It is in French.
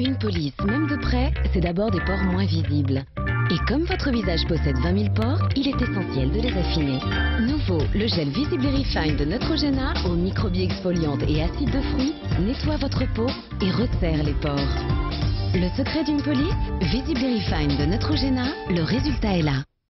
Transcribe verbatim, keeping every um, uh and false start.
Une police, même de près, c'est d'abord des pores moins visibles. Et comme votre visage possède vingt mille pores, il est essentiel de les affiner. Nouveau, le gel Visibly Refine de Neutrogena, aux microbilles exfoliantes et acides de fruits, nettoie votre peau et resserre les pores. Le secret d'une police, Visibly Refine de Neutrogena, le résultat est là.